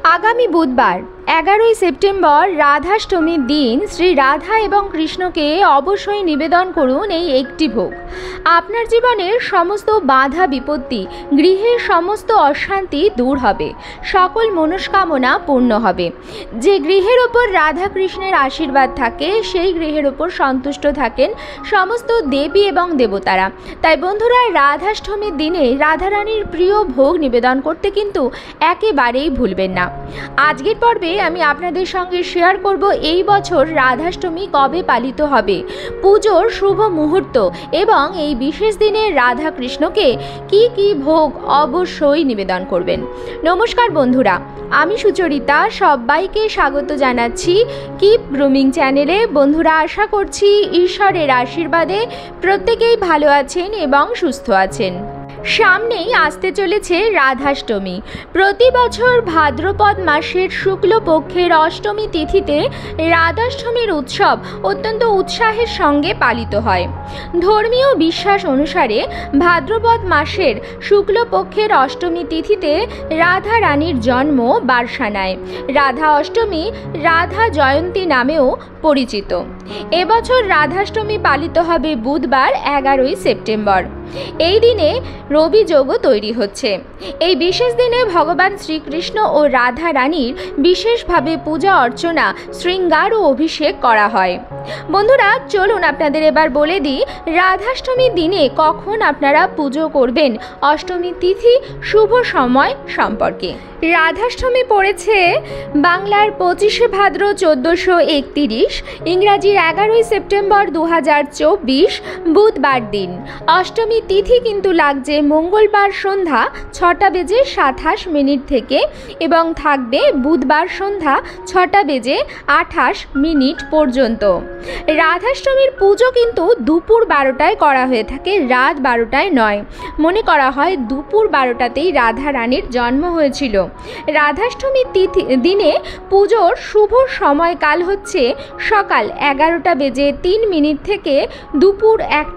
আগামী বুধবার 11ই সেপ্টেম্বর রাধাষ্টমীর দিন শ্রী রাধা এবং কৃষ্ণকে অবশ্যই নিবেদন করুন এই একটি ভোগ। আপনার জীবনের সমস্ত বাধা বিপত্তি, গৃহের সমস্ত অশান্তি দূর হবে, সকল মনস্কামনা পূর্ণ হবে। যে গৃহের ওপর রাধা কৃষ্ণের আশীর্বাদ থাকে সেই গৃহের ওপর সন্তুষ্ট থাকেন সমস্ত দেবী এবং দেবতারা। তাই বন্ধুরা, রাধাষ্টমীর দিনে রাধারানীর প্রিয় ভোগ নিবেদন করতে কিন্তু একেবারেই ভুলবেন না। আজকের পর্বে আমি আপনাদের সঙ্গে শেয়ার করব এই বছর রাধাষ্টমী কবে পালিত হবে, পুজোর শুভ মুহূর্ত এবং এই বিশেষ দিনে রাধা কৃষ্ণকে কি কি ভোগ অবশ্যই নিবেদন করবেন। নমস্কার বন্ধুরা, আমি সুচরিতা, সবাইকে স্বাগত জানাচ্ছি কিপ গ্রুমিং চ্যানেলে। বন্ধুরা, আশা করছি ঈশ্বরের আশীর্বাদে প্রত্যেকেই ভালো আছেন এবং সুস্থ আছেন। সামনেই আসতে চলেছে রাধাষ্টমী। প্রতি বছর ভাদ্রপদ মাসের শুক্লপক্ষের অষ্টমী তিথিতে রাধাষ্টমীর উৎসব অত্যন্ত উৎসাহের সঙ্গে পালিত হয়। ধর্মীয় বিশ্বাস অনুসারে ভাদ্রপদ মাসের শুক্লপক্ষের অষ্টমী তিথিতে রাধা রানীর জন্ম বার্ষানায়। রাধা অষ্টমী রাধা জয়ন্তী নামেও পরিচিত। এবছর রাধাষ্টমী পালিত হবে বুধবার 11ই সেপ্টেম্বর। এই দিনে রবি যোগও তৈরি হচ্ছে। এই বিশেষ দিনে ভগবান শ্রীকৃষ্ণ ও রাধা রানীর বিশেষভাবে পূজা অর্চনা, শৃঙ্গার ও অভিষেক করা হয়। বন্ধুরা, চলুন আপনাদের এবার বলে দিই রাধাষ্টমীর দিনে কখন আপনারা পুজো করবেন, অষ্টমী তিথি, শুভ সময় সম্পর্কে। রাধাষ্টমী পড়েছে বাংলার 25শে ভাদ্র 1431, ইংরাজির 11ই সেপ্টেম্বর 2024 বুধবার দিন। অষ্টমী তিথি কিন্তু লাগছে মঙ্গলবার সন্ধ্যা 6:27 থেকে এবং থাকবে বুধবার সন্ধ্যা 6:28 পর্যন্ত। রাধাষ্টমীর পুজো কিন্তু দুপুর 12টায় করা হয়ে থাকে, রাত 12টায় নয়। মনে করা হয় দুপুর 12টাতেই রাধা রানীর জন্ম হয়েছিল। রাধাষ্টমীর দিনে পুজোর শুভ সময়কাল হচ্ছে সকাল 11:03 থেকে দুপুর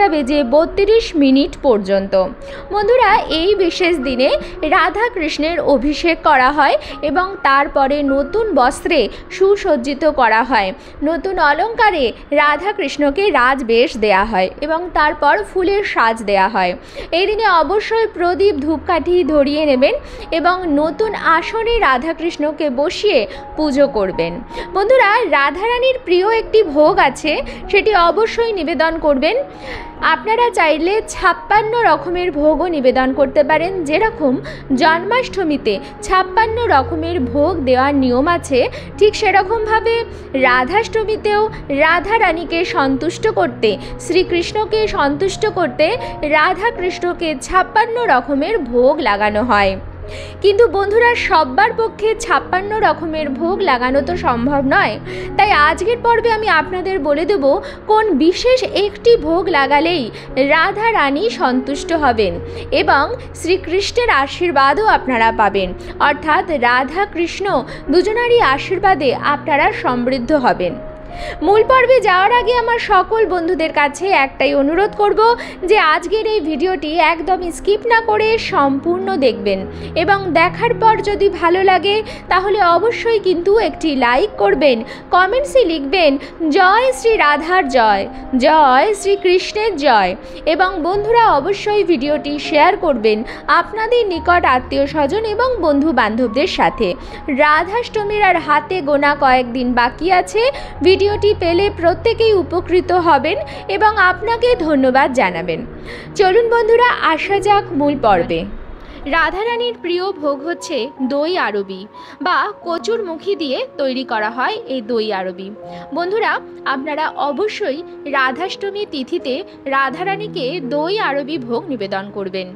1:32 পর্যন্ত। বন্ধুরা, এই বিশেষ দিনে রাধা কৃষ্ণের অভিষেক করা হয় এবং তারপরে নতুন বস্ত্রে সুসজ্জিত করা হয়, নতুন অলঙ্কারে রাধা কৃষ্ণকে রাজবেশ দেয়া হয় এবং তারপর ফুলের সাজ দেয়া হয়। এই দিনে অবশ্যই প্রদীপ ধূপকাঠি ধরিয়ে নেবেন এবং নতুন আসনে রাধাকৃষ্ণকে বসিয়ে পুজো করবেন। বন্ধুরা, রাধারানীর প্রিয় একটি ভোগ আছে, সেটি অবশ্যই নিবেদন করবেন। আপনারা চাইলে 56 রকমের ভোগও নিবেদন করতে পারেন। যেরকম জন্মাষ্টমীতে 56 রকমের ভোগ দেওয়ার নিয়ম আছে, ঠিক সেরকমভাবে রাধাষ্টমীতেও রাধা রানীকে সন্তুষ্ট করতে, শ্রীকৃষ্ণকে সন্তুষ্ট করতে রাধা কৃষ্ণকে 56 রকমের ভোগ লাগানো হয়। কিন্তু বন্ধুরা, সবার পক্ষে 56 রকমের ভোগ লাগানো তো সম্ভব নয়। তাই আজকের পর্বে আমি আপনাদের বলে দেব কোন বিশেষ একটি ভোগ লাগালেই রাধা রানী সন্তুষ্ট হবেন এবং শ্রীকৃষ্ণের আশীর্বাদও আপনারা পাবেন, অর্থাৎ রাধা কৃষ্ণ দুজনারই আশীর্বাদে আপনারা সমৃদ্ধ হবেন। মূল পর্বে যাওয়ার আগে আমার সকল বন্ধুদের কাছে একটাই অনুরোধ করব যে আজকের এই ভিডিওটি একদম স্কিপ না করে সম্পূর্ণ দেখবেন এবং দেখার পর যদি ভালো লাগে তাহলে অবশ্যই কিন্তু একটি লাইক করবেন, কমেন্টসে লিখবেন জয় শ্রী রাধার জয়, জয় শ্রীকৃষ্ণের জয়। এবং বন্ধুরা, অবশ্যই ভিডিওটি শেয়ার করবেন আপনাদের নিকট আত্মীয় স্বজন এবং বন্ধু বান্ধবদের সাথে। রাধাষ্টমীর আর হাতে গোনা কয়েকদিন বাকি আছে। ভিডিওটি পেলে প্রত্যেকেই উপকৃত হবেন এবং আপনাকে ধন্যবাদ জানাবেন। চলুন বন্ধুরা, আসা যাক মূল পর্বে। রাধারানীর প্রিয় ভোগ হচ্ছে দই আরবি বা কচুর মুখী দিয়ে তৈরি করা হয় এই দই আরবি। বন্ধুরা, আপনারা অবশ্যই রাধাষ্টমী তিথিতে রাধারানীকে দই আরবি ভোগ নিবেদন করবেন।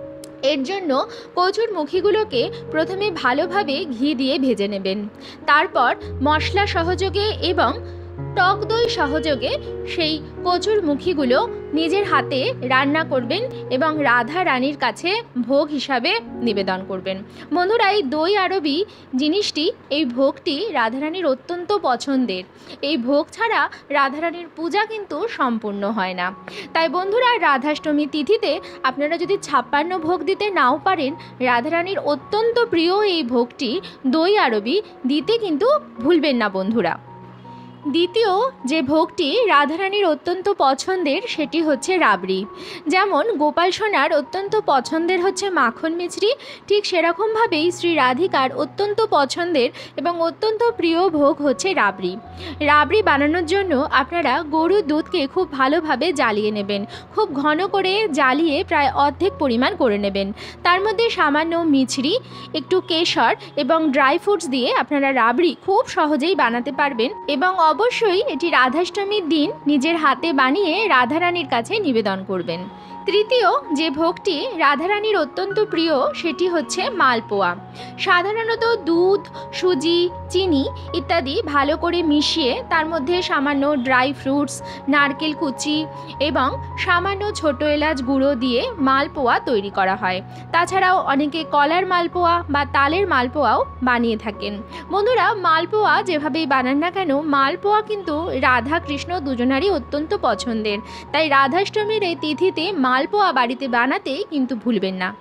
এর জন্য কচুর মুখীগুলোকে প্রথমে ভালোভাবে ঘি দিয়ে ভেজে নেবেন। তারপর মশলা সহযোগে এবং টক দই সহযোগে সেই কচুরমুখীগুলো নিজের হাতে রান্না করবেন এবং রাধা রানীর কাছে ভোগ হিসাবে নিবেদন করবেন। বন্ধুরা, এই দই আরবি জিনিসটি, এই ভোগটি রাধারানীর অত্যন্ত পছন্দের। এই ভোগ ছাড়া রাধারানীর পূজা কিন্তু সম্পূর্ণ হয় না। তাই বন্ধুরা, রাধাষ্টমী তিথিতে আপনারা যদি 56 ভোগ দিতে নাও পারেন, রাধারানীর অত্যন্ত প্রিয় এই ভোগটি দই আরবি দিতে কিন্তু ভুলবেন না বন্ধুরা। দ্বিতীয় যে ভোগটি রাধারানীর অত্যন্ত পছন্দের সেটি হচ্ছে রাবড়ি। যেমন গোপাল সোনার অত্যন্ত পছন্দের হচ্ছে মাখন মিছরি, ঠিক সেরকমভাবেই শ্রী রাধিকার অত্যন্ত পছন্দের এবং অত্যন্ত প্রিয় ভোগ হচ্ছে রাবড়ি। রাবড়ি বানানোর জন্য আপনারা গরুর দুধকে খুব ভালোভাবে জ্বালিয়ে নেবেন, খুব ঘন করে জ্বালিয়ে প্রায় অর্ধেক পরিমাণ করে নেবেন। তার মধ্যে সামান্য মিছরি, একটু কেশর এবং ড্রাই ফ্রুটস দিয়ে আপনারা রাবড়ি খুব সহজেই বানাতে পারবেন এবং অবশ্যই এটি রাধাষ্টমীর দিন নিজের হাতে বানিয়ে রাধারানীর কাছে নিবেদন করবেন। তৃতীয় যে ভোগটি রাধারানীর অত্যন্ত প্রিয় সেটি হচ্ছে মালপোয়া। সাধারণত দুধ, সুজি, চিনি ইত্যাদি ভালো করে মিশিয়ে তার মধ্যে সামান্য ড্রাই ফ্রুটস, নারকেল কুচি এবং সামান্য ছোটো এলাচ গুঁড়ো দিয়ে মালপোয়া তৈরি করা হয়। তাছাড়াও অনেকে কলার মালপোয়া বা তালের মালপোয়াও বানিয়ে থাকেন। বন্ধুরা, মালপোয়া যেভাবেই বানান না কেন, মালপোয়া কিন্তু রাধা কৃষ্ণ দুজনারই অত্যন্ত পছন্দের। তাই রাধাষ্টমীর এই তিথিতে মালপোয়া বাড়িতে বানাতে কিন্তু ভুলবেন না।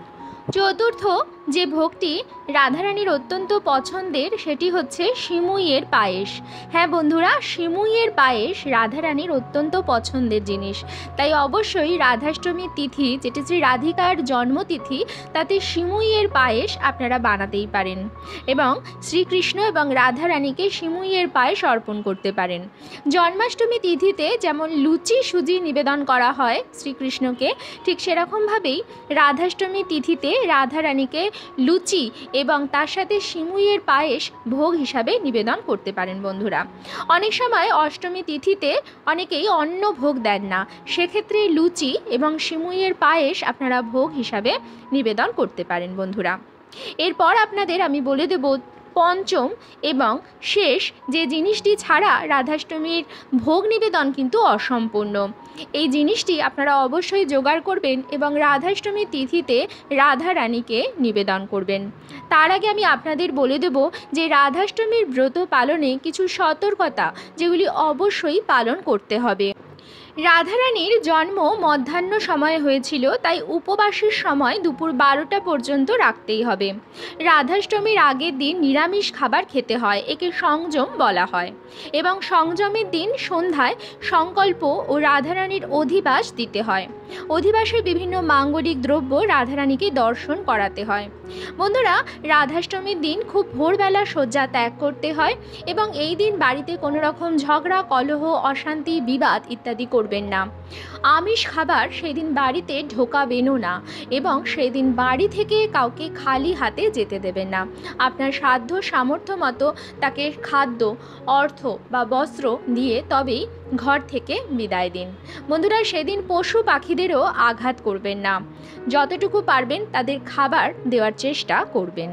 চতুর্থ যে ভোগটি রাধারানীর অত্যন্ত পছন্দের সেটি হচ্ছে সিমুইয়ের পায়েস। হ্যাঁ বন্ধুরা, সিমুইয়ের পায়েস রাধারানীর অত্যন্ত পছন্দের জিনিস। তাই অবশ্যই রাধাষ্টমীর তিথি, যেটি শ্রী রাধিকার জন্মতিথি, তাতে সিমুইয়ের পায়েস আপনারা বানাতেই পারেন এবং শ্রীকৃষ্ণ এবং রাধারানীকে সিমুইয়ের পায়েস অর্পণ করতে পারেন। জন্মাষ্টমী তিথিতে যেমন লুচি সুজি নিবেদন করা হয় শ্রীকৃষ্ণকে, ঠিক সেরকমভাবেই রাধাষ্টমী তিথিতে রাধারানীকে লুচি এবং তার সাথে সিমুইয়ের পায়েস ভোগ হিসাবে নিবেদন করতে পারেন বন্ধুরা। অনেক সময় অষ্টমী তিথিতে অনেকেই অন্ন ভোগ দেন না, সেক্ষেত্রে লুচি এবং সিমুইয়ের পায়েস আপনারা ভোগ হিসাবে নিবেদন করতে পারেন বন্ধুরা। এরপর আপনাদের আমি বলে দেব পঞ্চম এবং শেষ যে জিনিসটি ছাড়া রাধাষ্টমীর ভোগ নিবেদন কিন্তু অসম্পূর্ণ। এই জিনিসটি আপনারা অবশ্যই জোগাড় করবেন এবং রাধাষ্টমীর তিথিতে রাধা রানীকে নিবেদন করবেন। তার আগে আমি আপনাদের বলে দেব যে রাধাষ্টমীর ব্রত পালনে কিছু সতর্কতা যেগুলি অবশ্যই পালন করতে হবে। রাধারানীর জন্ম মধ্যাহ্ন সময়ে হয়েছিল, তাই উপবাসের সময় দুপুর 12টা পর্যন্ত রাখতেই হবে। রাধাষ্টমীর আগের দিন নিরামিষ খাবার খেতে হয়, একে সংযম বলা হয় এবং সংযমের দিন সন্ধ্যায় সংকল্প ও রাধারানীর অধিবাস দিতে হয়। অধিবাসে বিভিন্ন মাঙ্গলিক দ্রব্য রাধারানীকে দর্শন করাতে হয়। বন্ধুরা, রাধাষ্টমীর দিন খুব ভোরবেলা শয্যা ত্যাগ করতে হয় এবং এই দিন বাড়িতে কোনো রকম ঝগড়া, কলহ, অশান্তি, বিবাদ ইত্যাদি করবেন না। আমিষ খাবার সেদিন বাড়িতে ঢোকাবেনও না এবং সেদিন বাড়ি থেকে কাউকে খালি হাতে যেতে দেবেন না। আপনার সাধ্য সামর্থ্য মতো তাকে খাদ্য, অর্থ বা বস্ত্র দিয়ে তবেই ঘর থেকে বিদায় দিন। বন্ধুরা, সেদিন পশু পাখিদেরও আঘাত করবেন না, যতটুকু পারবেন তাদের খাবার দেওয়ার চেষ্টা করবেন।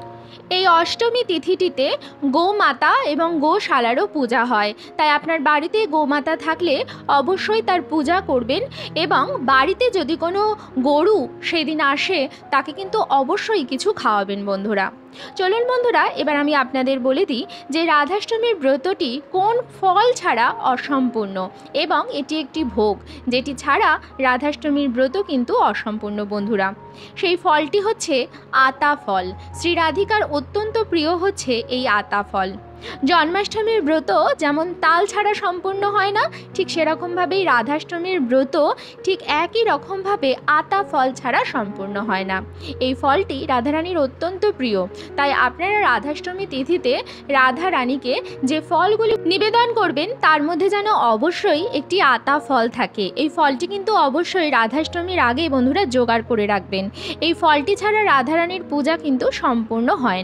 এই অষ্টমী তিথিটিতে গোমাতা এবং গোশালারও পূজা হয়, তাই আপনার বাড়িতে গোমাতা থাকলে অবশ্যই তার পূজা করবেন এবং বাড়িতে যদি কোনো গরু সেদিন আসে তাকে কিন্তু অবশ্যই কিছু খাওয়াবেন বন্ধুরা। চলুন বন্ধুরা, এবার আমি আপনাদের বলে দিই যে রাধাষ্টমীর ব্রতটি কোন ফল ছাড়া অসম্পূর্ণ এবং এটি একটি ভোগ, যেটি ছাড়া রাধাষ্টমীর ব্রত কিন্তু অসম্পূর্ণ বন্ধুরা। সেই ফলটি হচ্ছে আতা ফল। শ্রী রাধিকার অত্যন্ত প্রিয় হচ্ছে এই আতা ফল। জন্মাষ্টমীর ব্রত যেমন তাল ছাড়া সম্পূর্ণ হয় না, ঠিক সেরকমভাবেই রাধাষ্টমীর ব্রত ঠিক একই রকমভাবে আতা ফল ছাড়া সম্পূর্ণ হয় না। এই ফলটি রাধারানীর অত্যন্ত প্রিয়, তাই আপনারা রাধাষ্টমী তিথিতে রাধা রানীকে যে ফলগুলি নিবেদন করবেন তার মধ্যে যেন অবশ্যই একটি আতা ফল থাকে। এই ফলটি কিন্তু অবশ্যই রাধাষ্টমীর আগে বন্ধুরা জোগাড় করে রাখবেন। এই ফলটি ছাড়া রাধারানীর পূজা কিন্তু সম্পূর্ণ হয় না।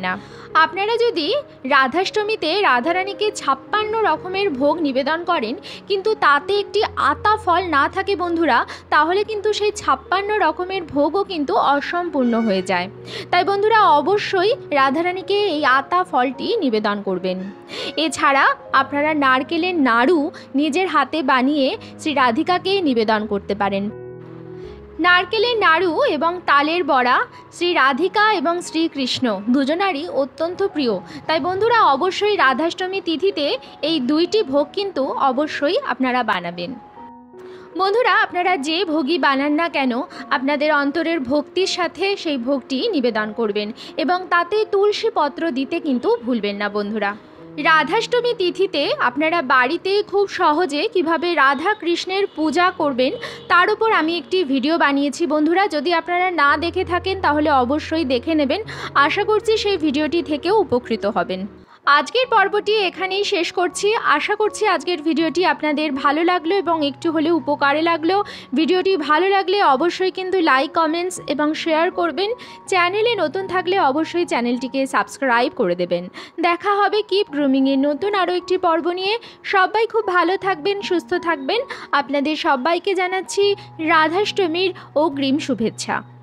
আপনারা যদি রাধাষ্টমীতে রাধারানীকে 56 রকমের ভোগ নিবেদন করেন কিন্তু তাতে একটি আতা ফল না থাকে বন্ধুরা, তাহলে কিন্তু সেই 56 রকমের ভোগও কিন্তু অসম্পূর্ণ হয়ে যায়। তাই বন্ধুরা অবশ্যই রাধারানীকে এই আতা ফলটি নিবেদন করবেন। এছাড়া আপনারা নারকেলের নাড়ু নিজের হাতে বানিয়ে শ্রী রাধিকাকে নিবেদন করতে পারেন। নারকেলের নাড়ু এবং তালের বড়া শ্রী রাধিকা এবং শ্রীকৃষ্ণ দুজনারই অত্যন্ত প্রিয়। তাই বন্ধুরা অবশ্যই রাধাষ্টমী তিথিতে এই দুইটি ভোগ কিন্তু অবশ্যই আপনারা বানাবেন। বন্ধুরা আপনারা যে ভোগই বানান না কেন আপনাদের অন্তরের ভক্তির সাথে সেই ভোগটি নিবেদন করবেন এবং তাতে তুলসী পত্র দিতে কিন্তু ভুলবেন না বন্ধুরা। রাধাষ্টমী তিথিতে আপনারা বাড়িতে খুব সহজে কিভাবে রাধা কৃষ্ণের পূজা করবেন তার উপর আমি একটি ভিডিও বানিয়েছি বন্ধুরা, যদি আপনারা না দেখে থাকেন তাহলে অবশ্যই দেখে নেবেন। আশা করছি সেই ভিডিওটি থেকেও উপকৃত হবেন। আজকের পর্বটি এখানেই শেষ করছি। আশা করছি আজকের ভিডিওটি আপনাদের ভালো লাগলো এবং একটু হলেও উপকারে লাগলো। ভিডিওটি ভালো লাগলে অবশ্যই কিন্তু লাইক, কমেন্টস এবং শেয়ার করবেন। চ্যানেলে নতুন থাকলে অবশ্যই চ্যানেলটিকে সাবস্ক্রাইব করে দেবেন। দেখা হবে কিপ গ্রুমিংয়ের নতুন আরও একটি পর্ব নিয়ে। সবাই খুব ভালো থাকবেন, সুস্থ থাকবেন। আপনাদের সবাইকে জানাচ্ছি রাধাষ্টমীর অগ্রিম শুভেচ্ছা।